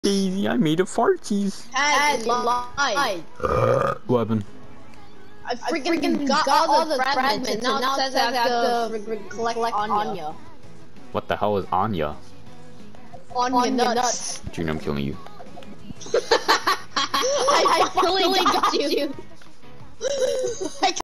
Daisy, I made a farties. Had lied. What happened? I freaking got all the fragments and now it says I have to collect Anya. What the hell is Anya? Anya nuts. Junior, I'm killing you. I finally got you.